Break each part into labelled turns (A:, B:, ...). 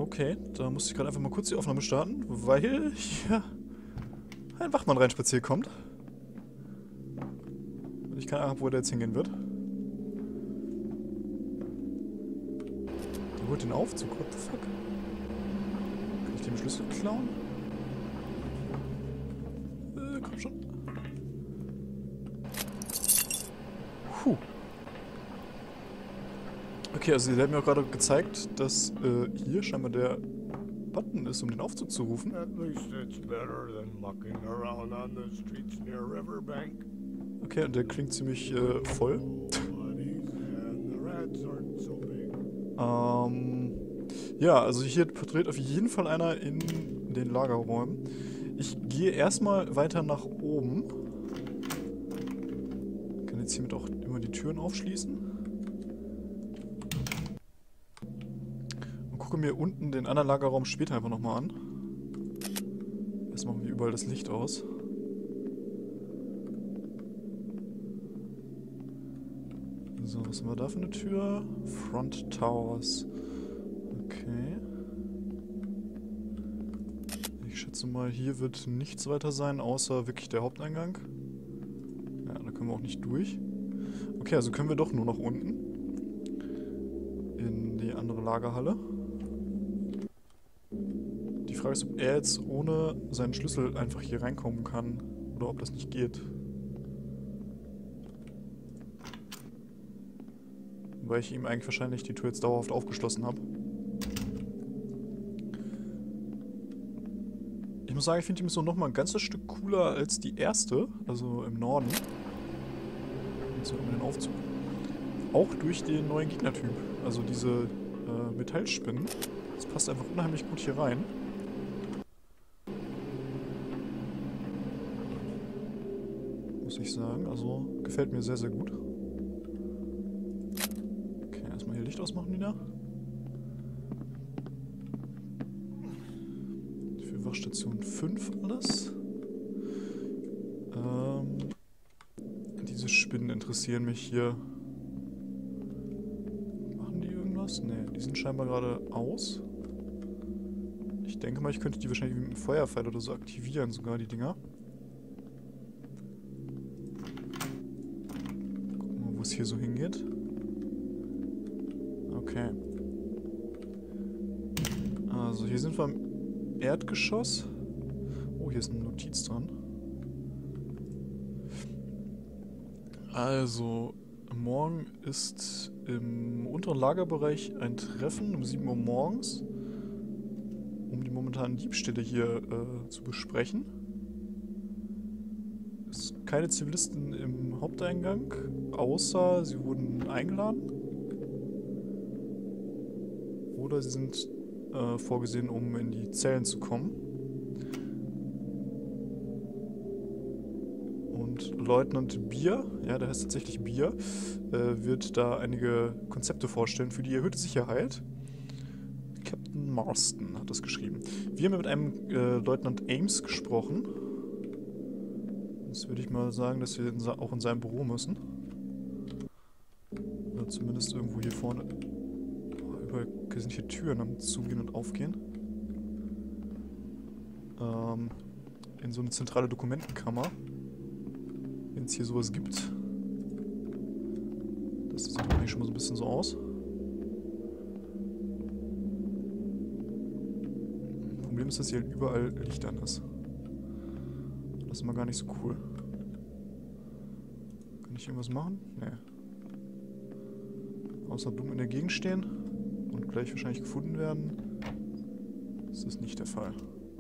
A: Okay, da musste ich gerade einfach mal kurz die Aufnahme starten, weil hier ein Wachmann reinspaziert kommt. Und ich keine Ahnung habe, wo der jetzt hingehen wird. Der holt den Aufzug, what the fuck? Kann ich den Schlüssel klauen? Komm schon. Puh. Okay, also sie hat mir auch gerade gezeigt, dass hier scheinbar der Button ist, um den Aufzug zu rufen.
B: At least it's better than mucking around on the streets near Riverbank.
A: Okay, und der klingt ziemlich voll.
B: Buddies, and the rats aren't so big.
A: Ja, also hier patrouilliert auf jeden Fall einer in den Lagerräumen. Ich gehe erstmal weiter nach oben. Ich kann jetzt hiermit auch immer die Türen aufschließen. Und gucke mir unten den anderen Lagerraum später einfach nochmal an. Jetzt machen wir überall das Licht aus. So, was haben wir da für eine Tür? Front Towers. Okay. Ich schätze mal, hier wird nichts weiter sein, außer wirklich der Haupteingang. Ja, da können wir auch nicht durch. Okay, also können wir doch nur nach unten. In die andere Lagerhalle. Die Frage ist, ob er jetzt ohne seinen Schlüssel einfach hier reinkommen kann. Oder ob das nicht geht. Weil ich ihm eigentlich wahrscheinlich die Tür jetzt dauerhaft aufgeschlossen habe. Ich muss sagen, ich finde die Mission nochmal ein ganzes Stück cooler als die erste, also im Norden. Jetzt haben wir den Aufzug. Auch durch den neuen Gegnertyp, also diese Metallspinnen. Das passt einfach unheimlich gut hier rein. Muss ich sagen, also gefällt mir sehr, sehr gut. Okay, erstmal hier Licht ausmachen wieder. Station 5 alles. Diese Spinnen interessieren mich hier. Machen die irgendwas? Ne, die sind scheinbar gerade aus. Ich denke mal, ich könnte die wahrscheinlich mit einem Feuerpfeil oder so aktivieren, sogar die Dinger. Gucken wir mal, wo es hier so hingeht. Okay. Also hier sind wir am Erdgeschoss. Oh, hier ist eine Notiz dran. Also, morgen ist im unteren Lagerbereich ein Treffen um 7 Uhr morgens, um die momentanen Diebstähle hier zu besprechen. Es sind keine Zivilisten im Haupteingang, außer sie wurden eingeladen. Oder sie sind vorgesehen, um in die Zellen zu kommen. Und Leutnant Bier, ja, der heißt tatsächlich Bier, wird da einige Konzepte vorstellen für die erhöhte Sicherheit. Captain Marston hat das geschrieben. Wir haben mit einem Leutnant Ames gesprochen. Jetzt würde ich mal sagen, dass wir auch in seinem Büro müssen. Oder zumindest irgendwo hier vorne. Überall sind hier Türen am Zugehen und Aufgehen. In so eine zentrale Dokumentenkammer. Wenn es hier sowas gibt. Das sieht eigentlich schon mal so ein bisschen so aus. Problem ist, dass hier halt überall Licht an ist. Das ist immer gar nicht so cool. Kann ich irgendwas machen? Nee. Außer dumm in der Gegend stehen und gleich wahrscheinlich gefunden werden. Das ist nicht der Fall.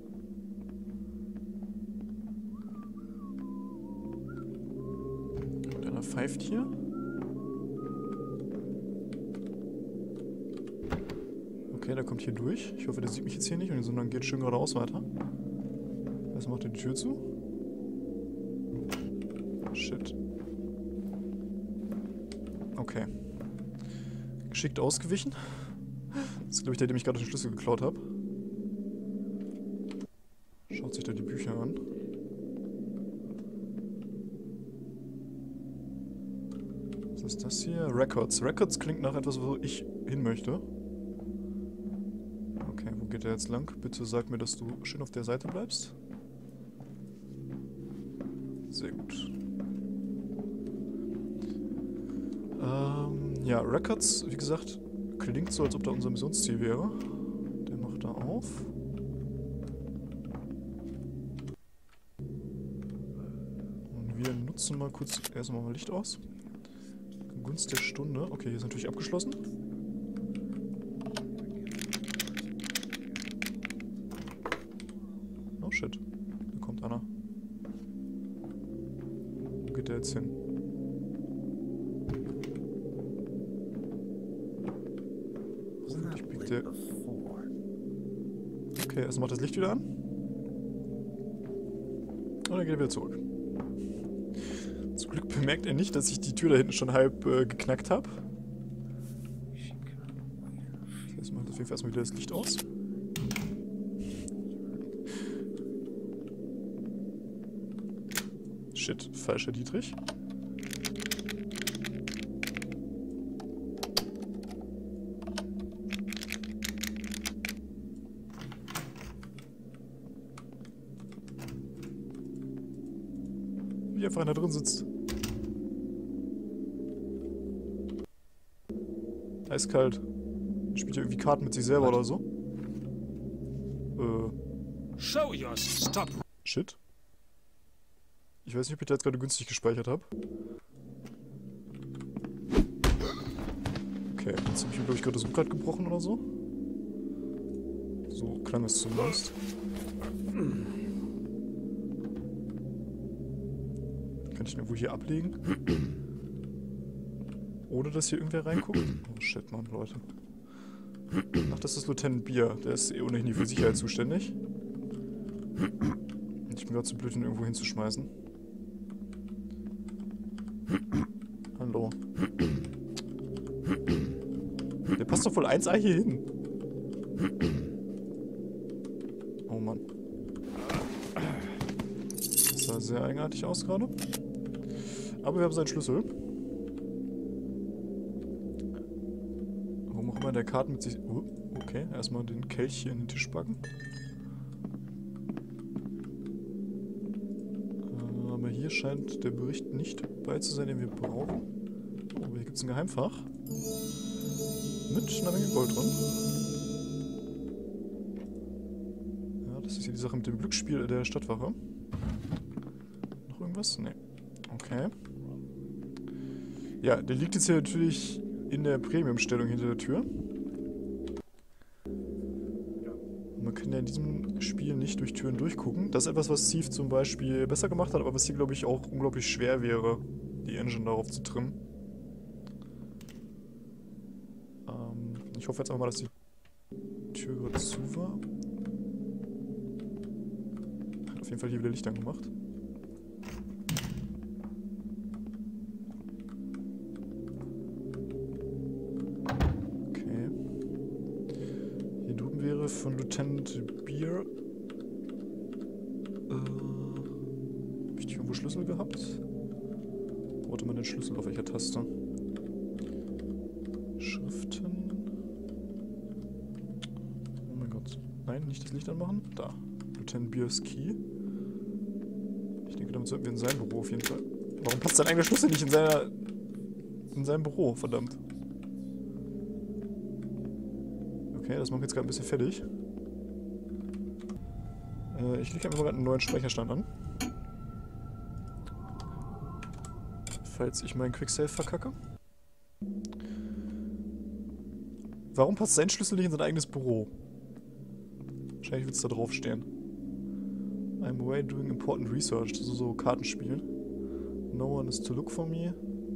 A: Und einer pfeift hier. Okay, der kommt hier durch. Ich hoffe, der sieht mich jetzt hier nicht, sondern geht schön geradeaus weiter. Erstmal macht er die Tür zu. Shit. Okay. Geschickt ausgewichen. Das ist, glaube ich, der, dem ich gerade den Schlüssel geklaut habe. Schaut sich da die Bücher an. Was ist das hier? Records. Records klingt nach etwas, wo ich hin möchte. Okay, wo geht der jetzt lang? Bitte sag mir, dass du schön auf der Seite bleibst. Sehr gut. Ja, Records, wie gesagt, klingt so, als ob da unser Missionsziel wäre. Der macht da auf. Und wir nutzen mal kurz erstmal mal Licht aus. Gunst der Stunde. Okay, hier ist natürlich abgeschlossen. Oh shit. Da kommt einer. Wo geht der jetzt hin? Okay, erst macht das Licht wieder an. Und dann geht er wieder zurück. Zum Glück bemerkt er nicht, dass ich die Tür da hinten schon halb geknackt habe. Das heißt, macht auf jeden Fall erstmal wieder das Licht aus. Shit, falscher Dietrich. Wie einfach einer drin sitzt. Eiskalt. Spielt ja irgendwie Karten mit sich selber oder so.
B: Show your stop.
A: Shit. Ich weiß nicht, ob ich da jetzt gerade günstig gespeichert habe. Okay, jetzt habe ich mir, glaube ich, gerade das Rückgrat gebrochen oder so. So klang es zumindest. Kann ich den irgendwo hier ablegen? Ohne dass hier irgendwer reinguckt? Oh shit, Mann, Leute. Ach, das ist Lieutenant Beer. Der ist eh ohnehin hier für Sicherheit zuständig. Und ich bin gerade zu blöd, ihn irgendwo hinzuschmeißen. Hallo. Der passt doch wohl 1A hier hin. Oh Mann. Das sah sehr eigenartig aus gerade. Aber wir haben seinen Schlüssel. Warum auch immer der Karten mit sich... okay, erstmal den Kelch hier in den Tisch packen. Aber hier scheint der Bericht nicht bei zu sein, den wir brauchen. Oh, aber hier gibt es ein Geheimfach. Mit einer Menge Gold drin. Ja, das ist hier die Sache mit dem Glücksspiel der Stadtwache. Noch irgendwas? Nee. Okay. Ja, der liegt jetzt hier natürlich in der Premium-Stellung hinter der Tür. Man kann ja in diesem Spiel nicht durch Türen durchgucken. Das ist etwas, was Thief zum Beispiel besser gemacht hat, aber was hier, glaube ich, auch unglaublich schwer wäre, die Engine darauf zu trimmen. Ich hoffe jetzt einfach mal, dass die Tür gerade zu war. Hat auf jeden Fall hier wieder Licht angemacht. Okay. Hier drüben wäre von Lieutenant Beer. Habe ich nicht irgendwo Schlüssel gehabt? Wo hatte man den Schlüssel auf welcher Taste? Schriften. Oh mein Gott. Nein, nicht das Licht anmachen. Da. Lieutenant Beers Key. Ich denke, damit sollten wir in sein Büro auf jeden Fall. Warum passt sein eigener Schlüssel nicht in seinem Büro? Verdammt. Okay, das macht jetzt gerade ein bisschen fertig. Ich lege einfach mal einen neuen Speicherstand an. Falls ich meinen Quicksave verkacke. Warum passt sein Schlüssel nicht in sein eigenes Büro? Wahrscheinlich wird es da drauf stehen. I'm away doing important research. Das ist so Kartenspielen. No one is to look for me.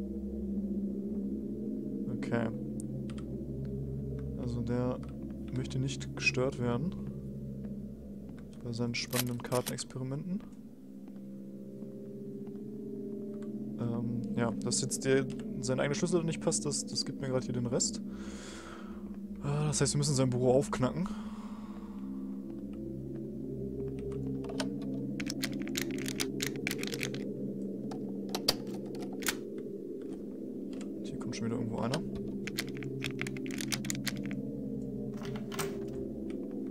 A: Okay. Also der möchte nicht gestört werden. Bei seinen spannenden Kartenexperimenten. Ja, dass jetzt sein eigener Schlüssel nicht passt, das gibt mir gerade hier den Rest. Das heißt, wir müssen sein Büro aufknacken. Hier kommt schon wieder irgendwo einer.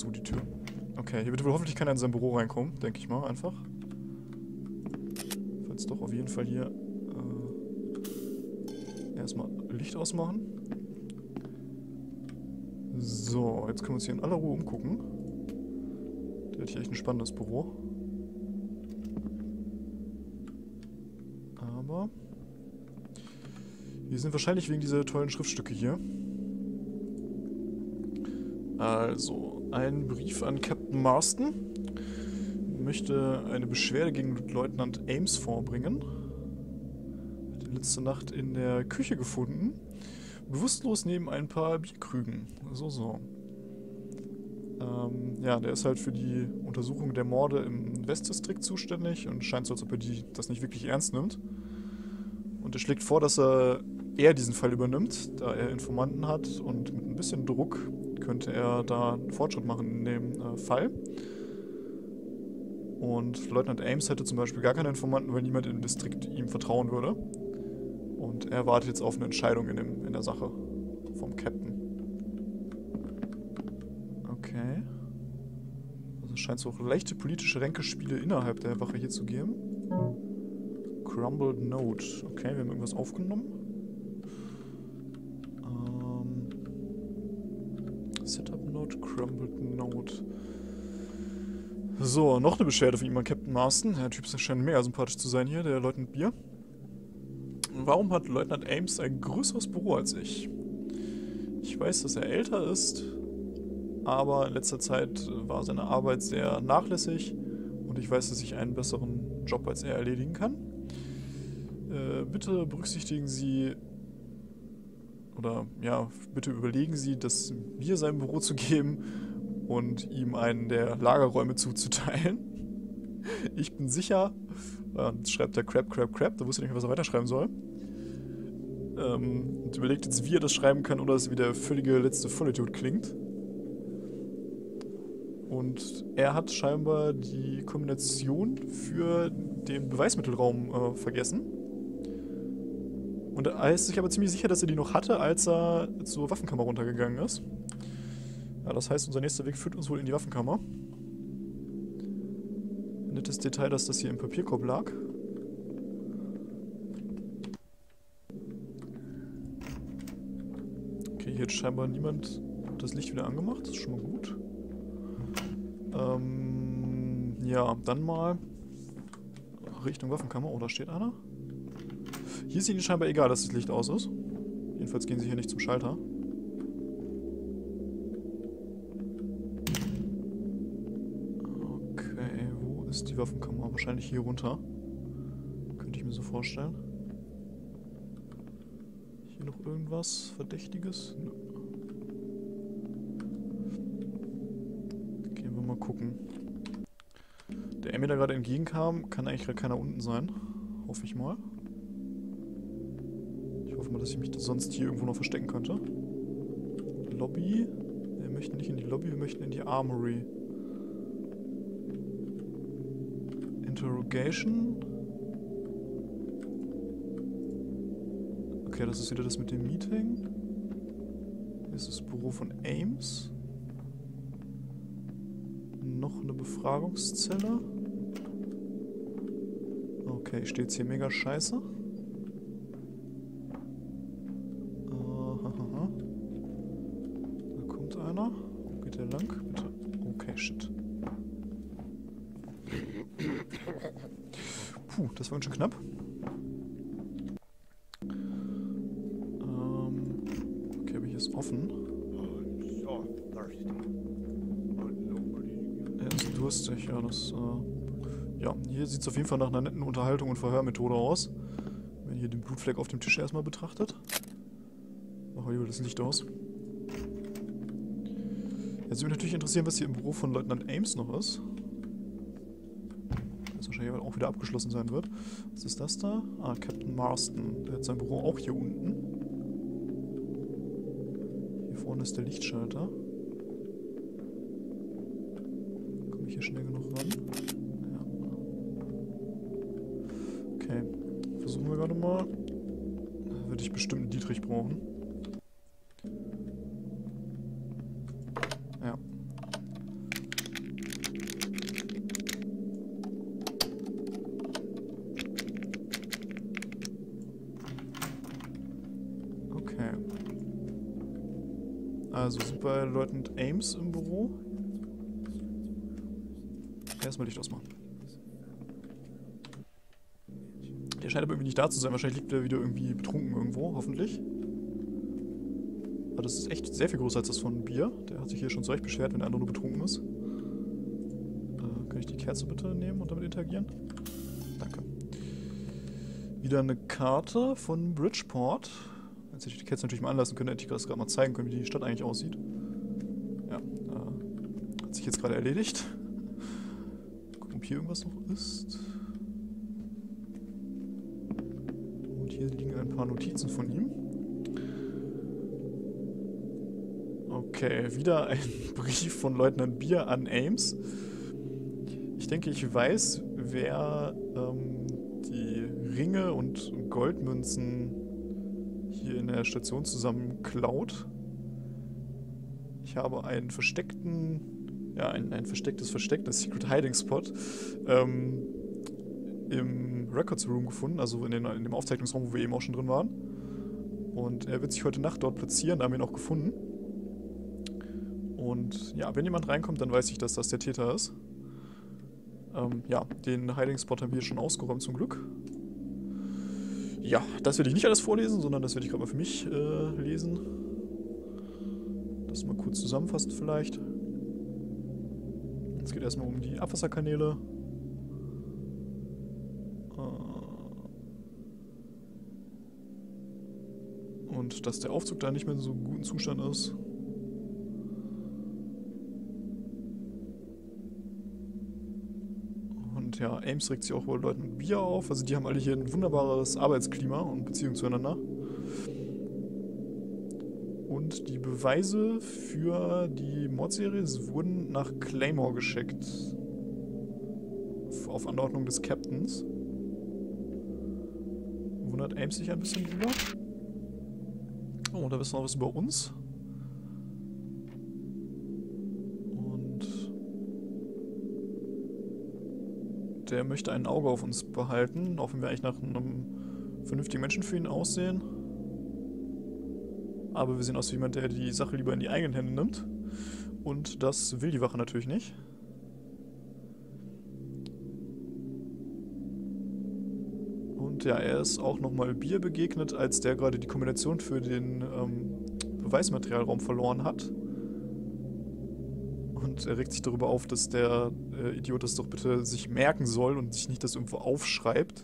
A: zu, die Tür. Okay, hier wird wohl hoffentlich keiner in sein Büro reinkommen, denke ich mal, einfach. Falls doch, auf jeden Fall hier erstmal Licht ausmachen. So, jetzt können wir uns hier in aller Ruhe umgucken. Da hätte ich echt ein spannendes Büro. Aber wir sind wahrscheinlich wegen dieser tollen Schriftstücke hier. Also, ein Brief an Captain Marston. Möchte eine Beschwerde gegen Leutnant Ames vorbringen. Hat ihn letzte Nacht in der Küche gefunden. Bewusstlos neben ein paar Bierkrügen. So. Ja, der ist halt für die Untersuchung der Morde im Westdistrikt zuständig und scheint so, als ob er das nicht wirklich ernst nimmt. Und er schlägt vor, dass er diesen Fall übernimmt, da er Informanten hat und mit ein bisschen Druck könnte er da einen Fortschritt machen in dem Fall. Und Leutnant Ames hätte zum Beispiel gar keine Informanten, weil niemand im Distrikt ihm vertrauen würde. Und er wartet jetzt auf eine Entscheidung in der Sache vom Captain. Okay. Also es scheint so auch leichte politische Ränkespiele innerhalb der Wache hier zu geben. Crumbled Note. Okay, wir haben irgendwas aufgenommen. Setup Note, Crumbled Note. So, noch eine Beschwerde von ihm an Captain Marston. Der Typ scheint mega sympathisch zu sein hier, der Leutnant Bier. Warum hat Leutnant Ames ein größeres Büro als ich? Ich weiß, dass er älter ist, aber in letzter Zeit war seine Arbeit sehr nachlässig und ich weiß, dass ich einen besseren Job als er erledigen kann. Bitte berücksichtigen Sie, oder ja, bitte überlegen Sie, das mir sein Büro zu geben und ihm einen der Lagerräume zuzuteilen. Ich bin sicher, schreibt der Crap, da wusste ich nicht mehr, was er weiterschreiben soll. Und überlegt jetzt, wie er das schreiben kann, oder es wie der völlige letzte Vollidiot klingt. Und er hat scheinbar die Kombination für den Beweismittelraum vergessen. Und er ist sich aber ziemlich sicher, dass er die noch hatte, als er zur Waffenkammer runtergegangen ist. Ja, das heißt, unser nächster Weg führt uns wohl in die Waffenkammer. Nettes Detail, dass das hier im Papierkorb lag. Okay, hier hat scheinbar niemand das Licht wieder angemacht. Das ist schon mal gut. Ja, dann mal Richtung Waffenkammer. Oh, da steht einer. Hier ist ihnen scheinbar egal, dass das Licht aus ist. Jedenfalls gehen sie hier nicht zum Schalter. Okay, wo ist die Waffenkammer? Wahrscheinlich hier runter. Könnte ich mir so vorstellen. Hier noch irgendwas Verdächtiges? Nö. Gehen wir mal gucken. Der mir da gerade entgegenkam, kann eigentlich gerade keiner unten sein. Hoffe ich mal. Ich hoffe mal, dass ich mich sonst hier irgendwo noch verstecken könnte. Lobby. Wir möchten nicht in die Lobby, wir möchten in die Armory. Interrogation. Okay, das ist wieder das mit dem Meeting. Hier ist das Büro von Ames. Noch eine Befragungszelle. Okay, steht jetzt hier mega scheiße. Da kommt einer. Wo geht der lang? Bitte. Okay, shit. Puh, das war ganz schön knapp. Okay, aber hier ist offen. Er ist durstig, ja, das, ja, hier sieht es auf jeden Fall nach einer netten Unterhaltung und Verhörmethode aus. Wenn ihr hier den Blutfleck auf dem Tisch erstmal betrachtet. Machen wir lieber das Licht aus. Jetzt würde mich natürlich interessieren, was hier im Büro von Leutnant Ames noch ist. Das wahrscheinlich auch wieder abgeschlossen sein wird. Was ist das da? Ah, Captain Marston. Der hat sein Büro auch hier unten. Hier vorne ist der Lichtschalter. Komme ich hier schnell genug ran? Ja. Okay. Versuchen wir gerade mal. Da würde ich bestimmt einen Dietrich brauchen. Ja. Okay. Also sind bei Leutnant Ames im Büro. Erstmal Licht ausmachen. Der scheint aber irgendwie nicht da zu sein. Wahrscheinlich liegt er wieder irgendwie betrunken irgendwo, hoffentlich. Aber das ist echt sehr viel größer als das von Bier. Der hat sich hier schon zurecht beschwert, wenn der andere nur betrunken ist. Kann ich die Kerze bitte nehmen und damit interagieren? Danke. Wieder eine Karte von Bridgeport. Jetzt hätte ich die Kerze natürlich mal anlassen können, hätte ich das gerade mal zeigen können, wie die Stadt eigentlich aussieht. Ja, hat sich jetzt gerade erledigt. Gucken, ob hier irgendwas noch ist. Und hier liegen ein paar Notizen von ihm. Okay, wieder ein Brief von Leutnant Bier an Ames. Ich denke, ich weiß, wer die Ringe und Goldmünzen hier in der Station zusammen klaut. Ich habe einen versteckten, ja, ein verstecktes Versteck, das Secret Hiding Spot, im Records Room gefunden, also in dem Aufzeichnungsraum, wo wir eben auch schon drin waren. Und er wird sich heute Nacht dort platzieren, da haben wir ihn auch gefunden. Und ja, wenn jemand reinkommt, dann weiß ich, dass das der Täter ist. Ja, den Hiding Spot haben wir schon ausgeräumt zum Glück. Ja, das werde ich nicht alles vorlesen, sondern das werde ich gerade mal für mich lesen. Das mal kurz zusammenfassen vielleicht. Es geht erstmal um die Abwasserkanäle. Und dass der Aufzug da nicht mehr in so gutem Zustand ist. Und ja, Ames regt sich auch wohl Leuten mit Bier auf. Also die haben alle hier ein wunderbares Arbeitsklima und Beziehung zueinander. Und die Beweise für die Mordserie wurden nach Claymore geschickt. Auf Anordnung des Captains. Wundert Ames sich ein bisschen drüber. Oh, da wissen wir noch was über uns. Und der möchte ein Auge auf uns behalten, auch wenn wir eigentlich nach einem vernünftigen Menschen für ihn aussehen. Aber wir sehen aus wie jemand, der die Sache lieber in die eigenen Hände nimmt. Und das will die Wache natürlich nicht. Und ja, er ist auch nochmal Bier begegnet, als der gerade die Kombination für den Beweismaterialraum verloren hat. Und er regt sich darüber auf, dass der Idiot das doch bitte sich merken soll und sich nicht das irgendwo aufschreibt.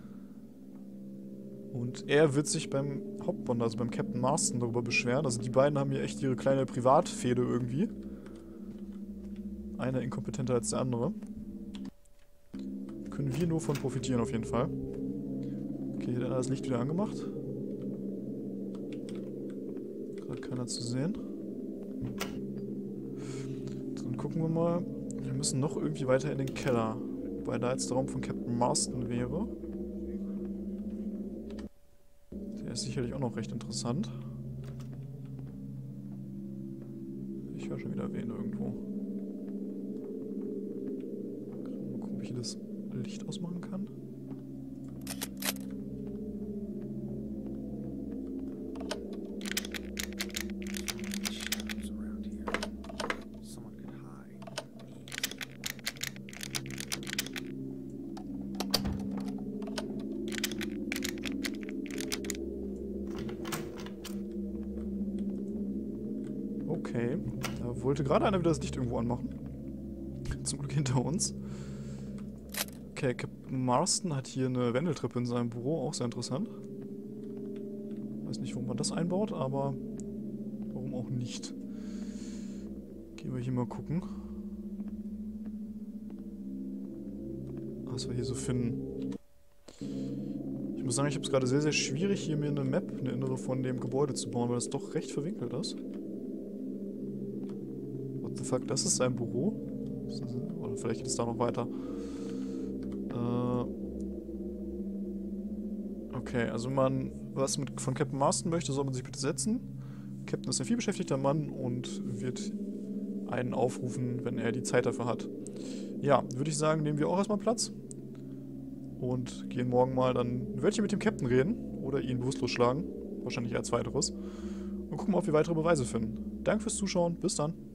A: Und er wird sich beim Hauptbond, also beim Captain Marston, darüber beschweren. Also die beiden haben hier echt ihre kleine Privatfehde irgendwie. Einer inkompetenter als der andere. Können wir nur von profitieren auf jeden Fall. Okay, hier hat er das Licht wieder angemacht. Gerade keiner zu sehen. Dann gucken wir mal. Wir müssen noch irgendwie weiter in den Keller. Wobei da jetzt der Raum von Captain Marston wäre. Der ist sicherlich auch noch recht interessant. Ich höre schon wieder wen irgendwo. Mal gucken, ob ich hier das Licht ausmachen kann. Okay, da wollte gerade einer wieder das Licht irgendwo anmachen. Zum Glück hinter uns. Okay, Captain Marston hat hier eine Wendeltreppe in seinem Büro, auch sehr interessant. Weiß nicht, warum man das einbaut, aber warum auch nicht. Gehen wir hier mal gucken. Was wir hier so finden. Ich muss sagen, ich habe es gerade sehr, sehr schwierig, hier mir eine Map, eine innere von dem Gebäude zu bauen, weil das doch recht verwinkelt ist. What the fuck, das ist sein Büro? Oder vielleicht geht es da noch weiter. Okay, also wenn man was von Captain Marston möchte, soll man sich bitte setzen. Captain ist ein vielbeschäftigter Mann und wird einen aufrufen, wenn er die Zeit dafür hat. Ja, würde ich sagen, nehmen wir auch erstmal Platz. Und gehen morgen mal dann ein Wörtchen mit dem Captain reden oder ihn bewusstlos schlagen. Wahrscheinlich eher zweiteres. Und gucken mal, ob wir weitere Beweise finden. Danke fürs Zuschauen. Bis dann.